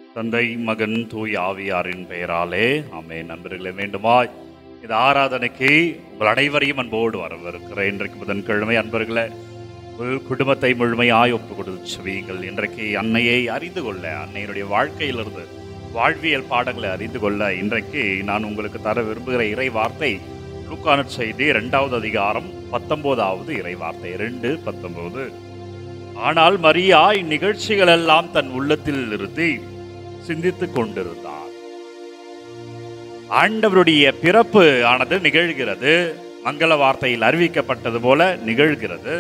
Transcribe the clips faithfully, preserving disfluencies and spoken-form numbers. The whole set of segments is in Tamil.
தந்தை மகன் தூய் ஆவியாரின் பெயராலே ஆமென். நண்பர்களே, வேண்டுமாய் இந்த ஆராதனைக்கு உங்கள் அனைவரையும் அன்போடு வரவிருக்கிறேன். இன்றைக்கு புதன்கிழமை அன்பர்களே, குடும்பத்தை முழுமையாய் ஒப்பு கொடுத்து செவியுங்கள். இன்றைக்கு அன்னையை அறிந்து கொள்ள, அன்னையினுடைய வாழ்க்கையிலிருந்து வாழ்வியல் பாடங்களை அறிந்து கொள்ள இன்றைக்கு நான் உங்களுக்கு தர விரும்புகிற இறை வார்த்தை லூக்கா நற்செய்தி இரண்டாவது அதிகாரம் பத்தொன்பதாவது இறை வார்த்தை ரெண்டு பத்தொன்பது. ஆனால் மரியா இந்நிகழ்ச்சிகள் எல்லாம் தன் உள்ளத்தில் நிறுத்தி சிந்தித்துக் கொண்டிருந்தார். ஆண்டவருடைய பிறப்பு ஆனது நிகழ்கிறது, மங்கள வார்த்தையில் அறிவிக்கப்பட்டது போல நிகழ்கிறது.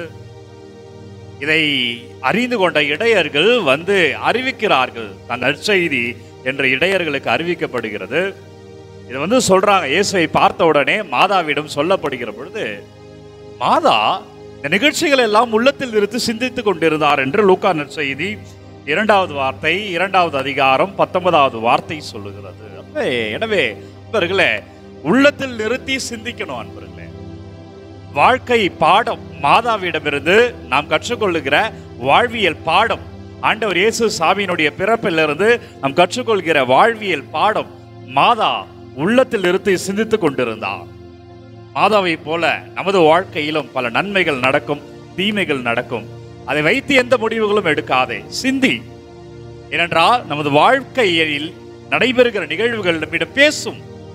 இதை அறிந்து கொண்ட இடையர்கள் வந்து அறிவிக்கிறார்கள். தன் நற்செய்தி என்ற இடையர்களுக்கு அறிவிக்கப்படுகிறது. இதை வந்து சொல்றாங்க. இயேசுவை பார்த்த உடனே மாதாவிடம் சொல்லப்படுகிற பொழுது, மாதா இந்த நிகழ்ச்சிகள் எல்லாம் உள்ளத்தில் நிறுத்தி சிந்தித்துக் கொண்டிருந்தார் என்று லூக்கா நற்செய்தி இரண்டாவது வார்த்தை இரண்டாவது அதிகாரம் பத்தொன்பதாவது வார்த்தை சொல்லுகிறது. எனவே அன்பர்களே, உள்ளத்தில் நிறுத்தி சிந்திக்கணும். அன்பர்களே, வாழ்க்கை பாடம் மாதாவிடமிருந்து நாம் கற்றுக்கொள்ளுகிற வாழ்வியல் பாடம், ஆண்டவர் இயேசு சாமியினுடைய பிறப்பிலிருந்து நாம் கற்றுக்கொள்கிற வாழ்வியல் பாடம் மாதா உள்ளத்தில் நிறுத்தி சிந்தித்துக் கொண்டிருந்தார். மாதாவை போல நமது வாழ்க்கையிலும் பல நன்மைகள் நடக்கும், தீமைகள் நடக்கும். அதை வைத்து எந்த முடிவுகளும் எடுக்காதே, சிந்தி. ஏனென்றால் நமது வாழ்க்கையில் நடைபெறுகிற நிகழ்வுகள் நம்மிடம் பேசும்.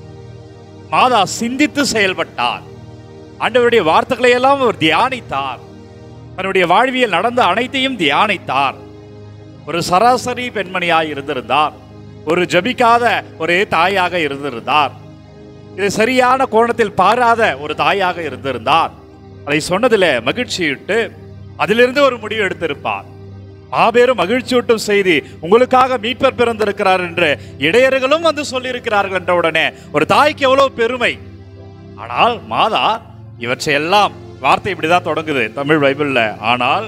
மாதா சிந்தித்து செயல்பட்டார். ஆண்டவருடைய வார்த்தைகளை எல்லாம் அவர் தியானித்தார். தன்னுடைய வாழ்வியல் நடந்த அனைத்தையும் தியானித்தார். ஒரு சராசரி பெண்மணியாய் இருந்திருந்தார். ஒரு ஜபிக்காத ஒரே தாயாக இருந்திருந்தார். இது சரியான கோணத்தில் பாராத ஒரு தாயாக இருந்திருந்தார். அதை சொன்னதில் மகிழ்ச்சியிட்டு அதிலிருந்து ஒரு முடிவு எடுத்திருப்பார். மாபெரும் மகிழ்ச்சியூட்டும் செய்தி, உங்களுக்காக மீட்பர் பிறந்திருக்கிறார் என்று இடையர்களும் வந்து சொல்லியிருக்கிறார்கள் என்ற உடனே ஒரு தாய்க்கு எவ்வளவு பெருமை. ஆனால் மாதா இவற்றையெல்லாம், வார்த்தை இப்படிதான் தொடங்குது தமிழ் பைபிள்ல, ஆனால்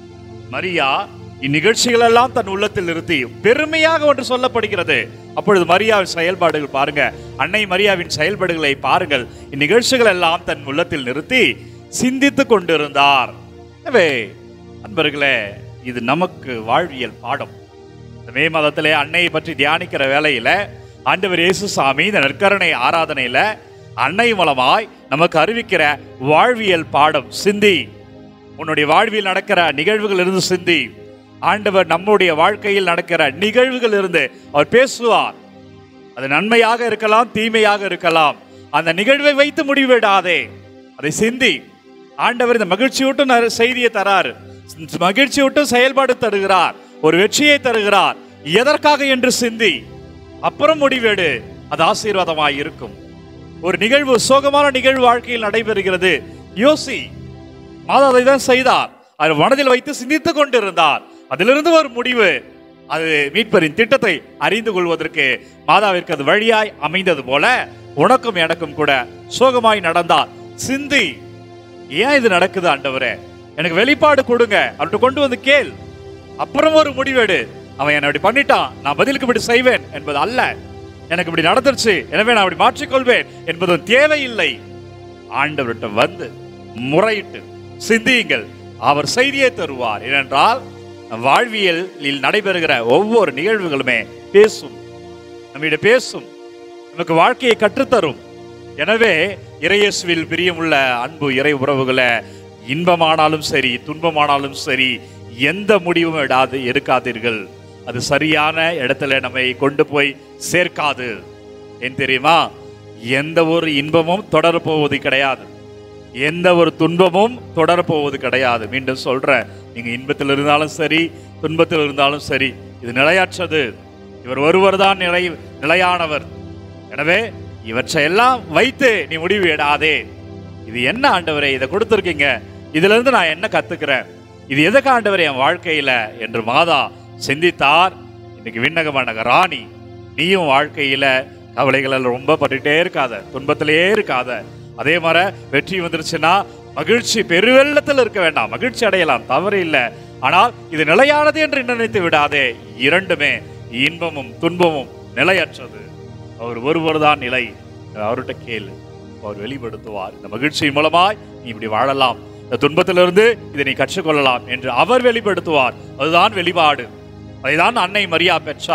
மரியா இந்நிகழ்ச்சிகள் எல்லாம் தன் உள்ளத்தில் நிறுத்தி பெருமையாக ஒன்று சொல்லப்படுகிறது. அப்பொழுது மரியாவின் செயல்பாடுகள் பாருங்க, அன்னை மரியாவின் செயல்பாடுகளை பாருங்கள். இந்நிகழ்ச்சிகள் எல்லாம் தன் உள்ளத்தில் நிறுத்தி சிந்தித்துக் கொண்டிருந்தார். எனவே அன்பர்களே, இது நமக்கு வாழ்வியல் பாடம். இந்த மே மாதத்திலே அன்னையை பற்றி தியானிக்கிற வேளையில ஆண்டவர் இயேசு சாமி இந்த நற்கருணை ஆராதனையில அன்னை மூலமாய் நமக்கு அறிவிக்கிற வாழ்வியல் பாடம். சிந்தி, உன்னுடைய வாழ்வில் நடக்கிற நிகழ்வுகள் இருந்து சிந்தி. ஆண்டவர் நம்முடைய வாழ்க்கையில் நடக்கிற நிகழ்வுகள் இருந்து அவர் பேசுவார். அது நன்மையாக இருக்கலாம், தீமையாக இருக்கலாம். அந்த நிகழ்வை வைத்து முடிவிடாதே, அதை சிந்தி. ஆண்டவர் இந்த மகிழ்ச்சியூட்டும் செய்தியை தரார், மகிழ்ச்சியூட்டும் செயல்பாடு தருகிறார், ஒரு வெற்றியை தருகிறார். எதற்காக என்று சிந்தி, அப்புறம் முடிவெடு. அது ஆசீர்வாதமாய் இருக்கும். ஒரு நிகழ்வு, சோகமான நிகழ்வு வாழ்க்கையில் நடைபெறுகிறது, யோசி. மாதா அதை தான் செய்தார். அவர் மனதில் வைத்து சிந்தித்துக் கொண்டிருந்தார். அதிலிருந்து ஒரு முடிவு, அது மீட்பரின் திட்டத்தை அறிந்து கொள்வதற்கு மாதாவிற்கு அது வழியாய் அமைந்தது போல உனக்கும் எனக்கும் கூட சோகமாய் நடந்தார். சிந்தி, ஏன் இது நடக்குது ஆண்டவரே, எனக்கு வெளிப்பாடு கொடுங்க, அவர்கிட்ட கொண்டு வந்து கேள், அப்புறம் ஒரு முடிவெடு. அவன் என்ன இப்படி பண்ணிட்டான், நான் பதிலுக்கு இப்படி செய்வேன் என்பது அல்ல. எனக்கு இப்படி நடந்துருச்சு, எனவே நான் அப்படி மாற்றிக்கொள்வேன் என்பதும் தேவையில்லை. ஆண்டவர்கிட்ட வந்து முறையிட்டு சிந்தியுங்கள், அவர் செய்தியை தருவார். ஏனென்றால் வாழ்வியலில் நடைபெறுகிற ஒவ்வொரு நிகழ்வுகளுமே பேசும், நம்மிடம் பேசும், நமக்கு வாழ்க்கையை கற்றுத்தரும். எனவே இறையேசுவில் பிரியமுள்ள அன்பு இறை உறவுகளை, இன்பமானாலும் சரி துன்பமானாலும் சரி எந்த முடிவும் எடாது எடுக்காதீர்கள். அது சரியான இடத்துல நம்மை கொண்டு போய் சேர்க்காது. ஏன் தெரியுமா? எந்த ஒரு இன்பமும் தொடரப்போவது கிடையாது, எந்த ஒரு துன்பமும் தொடரப்போவது கிடையாது. மீண்டும் சொல்றேன், நீங்க இன்பத்தில் இருந்தாலும் சரி துன்பத்தில் இருந்தாலும் சரி, இது நிலையற்றது. இவர் ஒருவர் தான் நிலை நிலையானவர். எனவே இவற்றையெல்லாம் வைத்து நீ முடிவு எடாதே. இது என்ன ஆண்டவரே இதை கொடுத்துருக்கீங்க, இதுல இருந்து நான் என்ன கத்துக்கிறேன், இது எதுக்கு ஆண்டவரே என் வாழ்க்கையில என்று மாதா சிந்தித்தார். இன்னைக்கு விண்ணகமான ராணி, நீயும் வாழ்க்கையில கவலைகள் ரொம்ப பட்டுட்டே இருக்காத, துன்பத்திலே இருக்காத. அதே மாதிரி வெற்றி வந்துருச்சுன்னா மகிழ்ச்சி பெருவெள்ளத்தில் இருக்க வேண்டாம், மகிழ்ச்சி அடையலாம், தவறு இல்லை. ஆனால் இது நிலையானது என்று நினைத்து விடாதே. இரண்டுமே, இன்பமும் துன்பமும் நிலையற்றது. அவர் ஒருவர் தான் நிலை. அவர்கிட்ட கேளு, அவர் வெளிப்படுத்துவார். இந்த மகிழ்ச்சியின் மூலமாய் நீ இப்படி வாழலாம், இந்த துன்பத்திலிருந்து இதை நீ கற்றுக்கொள்ளலாம் என்று அவர் வெளிப்படுத்துவார். அதுதான் வெளிப்பாடு. அதைதான் அன்னை மரியா பெற்றார்.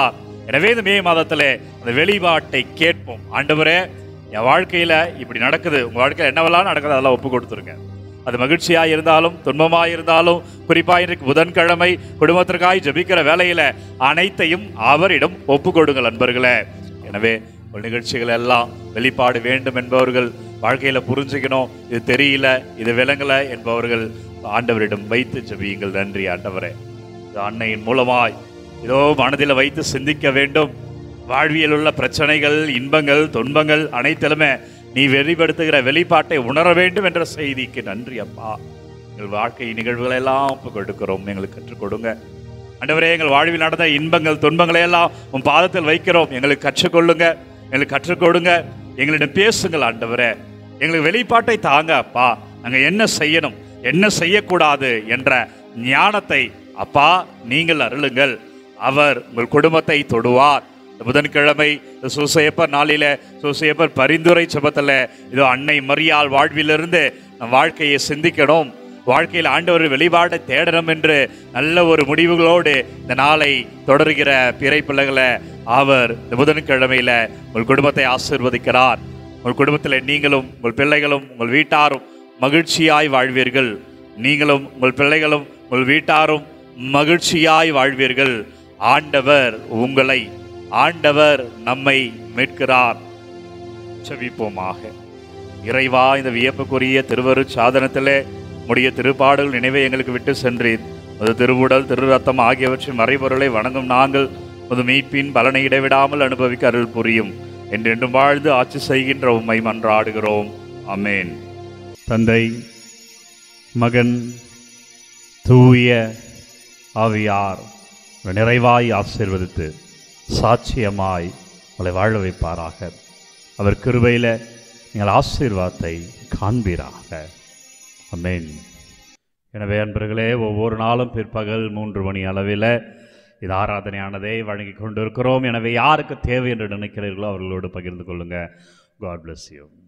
எனவே இந்த மே மாதத்தில் அந்த வெளிப்பாட்டை கேட்போம். ஆண்டவரே, என் வாழ்க்கையில் இப்படி நடக்குது, உங்கள் வாழ்க்கையில் என்னவெல்லாம் நடக்குது அதெல்லாம் ஒப்பு கொடுத்துருங்க. அது மகிழ்ச்சியாக இருந்தாலும் துன்பமாக இருந்தாலும், குறிப்பாக இன்றைக்கு புதன்கிழமை குடும்பத்திற்காய் ஜெபிக்கிற வேலையில் அனைத்தையும் அவரிடம் ஒப்பு கொடுங்கள் அன்பர்களே. எனவே ஒரு நிகழ்ச்சிகள் எல்லாம் வெளிப்பாடு வேண்டும் என்பவர்கள், வாழ்க்கையில் புரிஞ்சுக்கணும், இது தெரியல, இது விளங்கலை என்பவர்கள் ஆண்டவரிடம் வைத்து ஜெபியுங்கள். நன்றி ஆண்டவரே, இது அன்னையின் மூலமாய் இதோ மனதில் வைத்து சிந்திக்க வேண்டும். வாழ்வியல் உள்ள பிரச்சனைகள், இன்பங்கள், துன்பங்கள் அனைத்திலுமே நீ வெளிப்படுத்துகிற வெளிப்பாட்டை உணர வேண்டும் என்ற செய்திக்கு நன்றி அப்பா. எங்கள் வாழ்க்கை நிகழ்வுகளை எல்லாம் ஒப்பு கொடுக்கிறோம், எங்களுக்கு கற்றுக் கொடுங்க ஆண்டவரே. எங்கள் வாழ்வில் நடந்த இன்பங்கள் துன்பங்களை எல்லாம் உன் பாதத்தில் வைக்கிறோம், எங்களுக்கு கற்றுக்கொள்ளுங்க, எங்களுக்கு கற்றுக் கொடுங்க, எங்களிடம் பேசுங்கள் ஆண்டவரே. எங்களுக்கு வெளிப்பாட்டை தாங்க அப்பா. நாங்கள் என்ன செய்யணும், என்ன செய்யக்கூடாது என்ற ஞானத்தை அப்பா நீங்கள் அருளுங்கள். அவர் உங்கள் குடும்பத்தை தொடுவார். புதன்கிழமை சூசையப்பர் நாளில சூசையப்பர் பரிந்துரை ஜெபத்தில் இதோ அன்னை மரியாள் வாழ்விலிருந்து நம் வாழ்க்கையை சிந்திக்கணும், வாழ்க்கையில் ஆண்டவர் வெளிப்பாடை தேடணும் என்று நல்ல ஒரு முடிவுகளோடு இந்த நாளை தொடர்கிற பிறை பிள்ளைகளை அவர் இந்த புதன்கிழமையில உங்கள் குடும்பத்தை ஆசீர்வதிக்கிறார். உங்கள் குடும்பத்தில் நீங்களும் உங்கள் பிள்ளைகளும் உங்கள் வீட்டாரும் மகிழ்ச்சியாய் வாழ்வீர்கள். நீங்களும் உங்கள் பிள்ளைகளும் உங்கள் வீட்டாரும் மகிழ்ச்சியாய் வாழ்வீர்கள். ஆண்டவர் உங்களை, ஆண்டவர் நம்மை மீட்கிறார். செபிப்போமாக. இறைவா, இந்த வியப்புக்குரிய திருவரு சாதனத்திலே உடைய திருப்பாடல் நினைவை எங்களுக்கு விட்டு சென்றீர். அது திருவுடல் திரு ரத்தம் ஆகியவற்றின் மறைபொருளை வணங்கும் நாங்கள் அது மீட்பின் பலனை இடைவிடாமல் அனுபவிக்க அருள் புரியும். என்றென்றும் வாழ்ந்து ஆட்சி செய்கின்ற உம்மை மன்றாடுகிறோம். ஆமென். தந்தை, மகன், தூய ஆவியார் நிறைவாய் ஆசீர்வதித்து சாட்சியமாய் உங்களை வாழ வைப்பாராக. அவர் கிருபையில் நீங்கள் ஆசீர்வாதத்தை காண்பீராக. ஆமென். எனவே அன்பர்களே, ஒவ்வொரு நாளும் பிற்பகல் மூன்று மணி அளவில் இது ஆராதனையானதை வழங்கி கொண்டிருக்கிறோம். எனவே யாருக்கு தேவை என்று நினைக்கிறீர்களோ அவர்களோடு பகிர்ந்து கொள்ளுங்கள். God bless you.